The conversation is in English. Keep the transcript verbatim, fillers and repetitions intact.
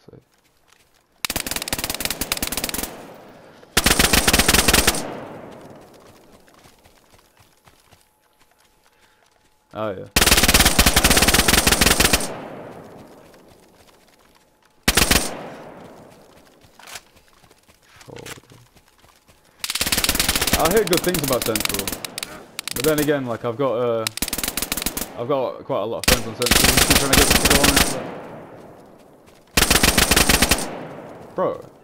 sake. Oh yeah. I hear good things about Central, but then again, like I've got uh, I've got quite a lot of friends on Central. Who keep trying to get me to go on it, but... Bro.